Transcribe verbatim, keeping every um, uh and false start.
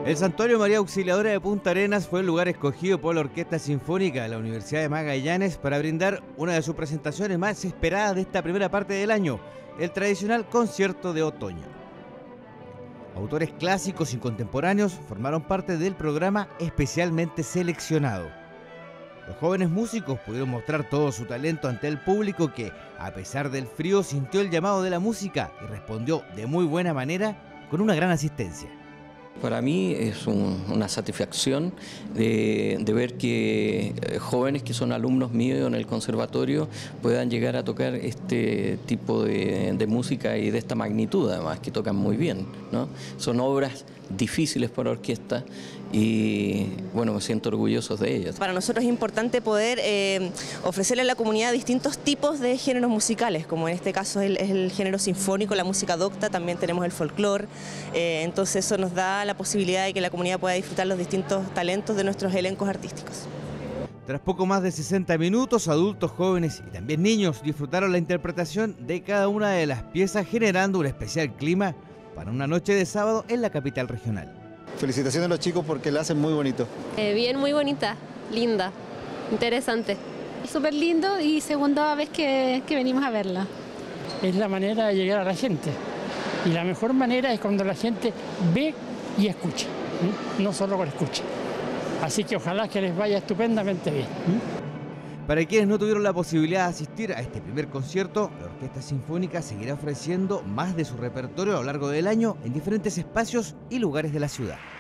El Santuario María Auxiliadora de Punta Arenas fue el lugar escogido por la Orquesta Sinfónica de la Universidad de Magallanes para brindar una de sus presentaciones más esperadas de esta primera parte del año, el tradicional concierto de otoño. Autores clásicos y contemporáneos formaron parte del programa especialmente seleccionado. Los jóvenes músicos pudieron mostrar todo su talento ante el público que, a pesar del frío, sintió el llamado de la música y respondió de muy buena manera con una gran asistencia. Para mí es un, una satisfacción de, de ver que jóvenes que son alumnos míos en el conservatorio puedan llegar a tocar este tipo de, de música y de esta magnitud, además, que tocan muy bien, ¿no? Son obras difíciles para orquesta y bueno, me siento orgulloso de ellas. Para nosotros es importante poder eh, ofrecerle a la comunidad distintos tipos de géneros musicales, como en este caso es el, es el género sinfónico, la música docta, también tenemos el folclore, eh, entonces eso nos da la posibilidad de que la comunidad pueda disfrutar los distintos talentos de nuestros elencos artísticos. Tras poco más de sesenta minutos, adultos, jóvenes y también niños disfrutaron la interpretación de cada una de las piezas, generando un especial clima para una noche de sábado en la capital regional. Felicitaciones a los chicos porque la hacen muy bonito. Eh, bien, muy bonita, linda, interesante. Súper lindo y segunda vez que, que venimos a verla. Es la manera de llegar a la gente y la mejor manera es cuando la gente ve y escucha, ¿sí? No solo con escucha. Así que ojalá que les vaya estupendamente bien. Para quienes no tuvieron la posibilidad de asistir a este primer concierto, la Orquesta Sinfónica seguirá ofreciendo más de su repertorio a lo largo del año en diferentes espacios y lugares de la ciudad.